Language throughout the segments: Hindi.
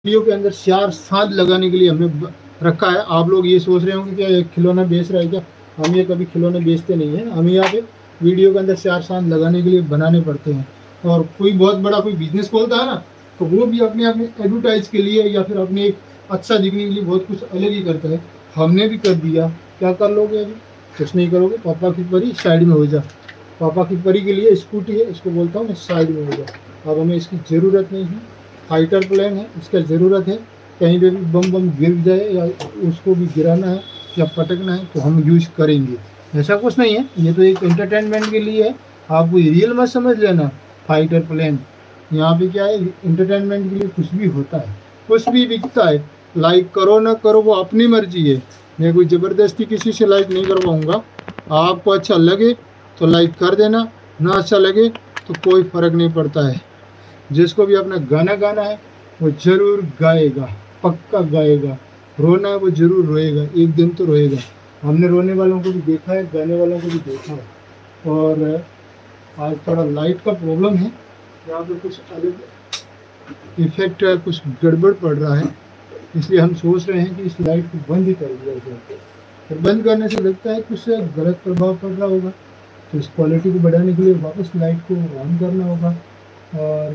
वीडियो के अंदर चार साँध लगाने के लिए हमने रखा है। आप लोग ये सोच रहे होंगे कि खिलौना बेच रहा है क्या? हम ये कभी खिलौने बेचते नहीं हैं। हमें यहाँ पे वीडियो के अंदर चार साँध लगाने के लिए बनाने पड़ते हैं। और कोई बहुत बड़ा कोई बिजनेस खोलता है ना, तो वो भी अपने एडवर्टाइज के लिए या फिर अपने एक अच्छा दिखने के लिए बहुत कुछ अलग ही करता है। हमने भी कर दिया। क्या कर लोगे अभी? कुछ नहीं करोगे। पापा की परी साइड में हो जा। पापा की परी के लिए स्कूटी है, इसको बोलता हूँ मैं साइड में हो जा। अब हमें इसकी ज़रूरत नहीं है। फाइटर प्लेन है, इसका ज़रूरत है। कहीं पे भी बम बम गिर जाए या उसको भी गिराना है या पटकना है तो हम यूज करेंगे। ऐसा कुछ नहीं है, ये तो एक एंटरटेनमेंट के लिए है। आप कोई रियल मत समझ लेना। फाइटर प्लेन यहाँ पे क्या है, एंटरटेनमेंट के लिए कुछ भी होता है, कुछ भी बिकता है। लाइक करो ना करो वो अपनी मर्जी है। मैं कोई ज़बरदस्ती किसी से लाइक नहीं करवाऊँगा। आपको अच्छा लगे तो लाइक कर देना, ना अच्छा लगे तो कोई फ़र्क नहीं पड़ता है। जिसको भी अपना गाना गाना है वो ज़रूर गाएगा, पक्का गाएगा। रोना है वो ज़रूर रोएगा, एक दिन तो रोएगा। हमने रोने वालों को भी देखा है, गाने वालों को भी देखा है। और आज थोड़ा लाइट का प्रॉब्लम है, यहाँ पे कुछ अलग इफेक्ट है, कुछ गड़बड़ पड़ रहा है। इसलिए हम सोच रहे हैं कि इस लाइट को बंद ही कर दिया जाए। और बंद करने से लगता है कुछ गलत प्रभाव पड़ रहा होगा, तो इस क्वालिटी को बढ़ाने के लिए वापस लाइट को ऑन करना होगा। और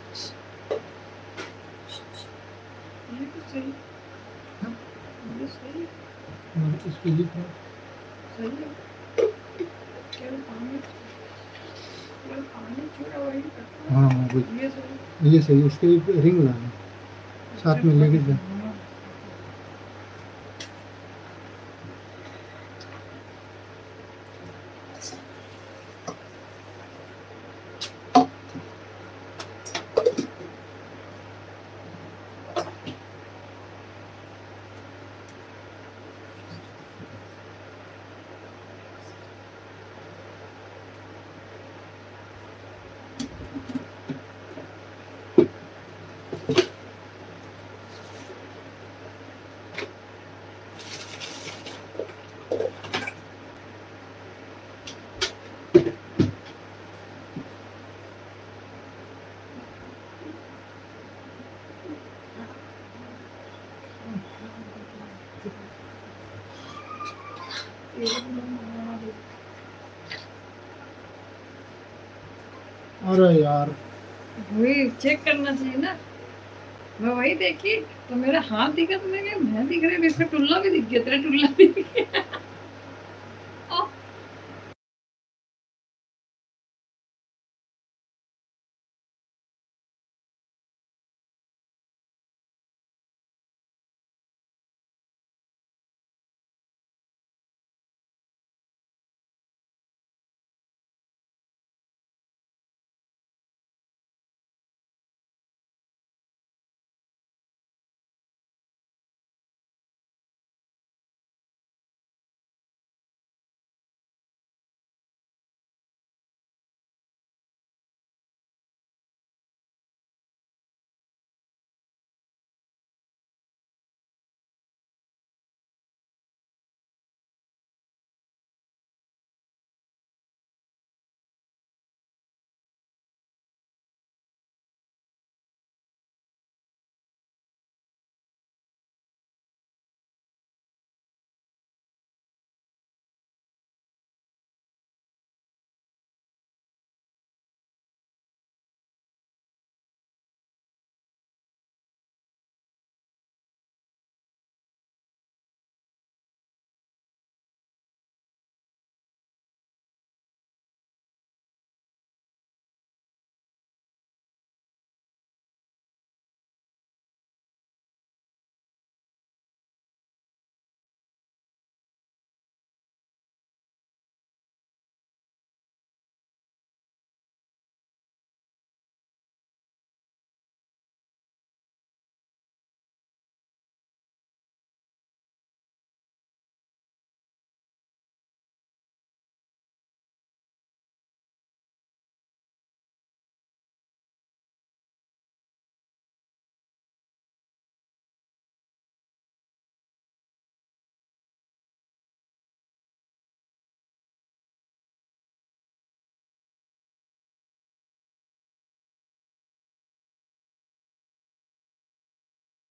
इसको लिखा हाँ हाँ ये सही। इसके एक रिंग लाना साथ में लेके जा। अरे यार वही चेक करना चाहिए ना। मैं वही देखी तो मेरा हाथ दिखा तो मैं दिख रहा है, इसका टुल्ला भी दिख गया, तेरा टुल्ला दिख गया।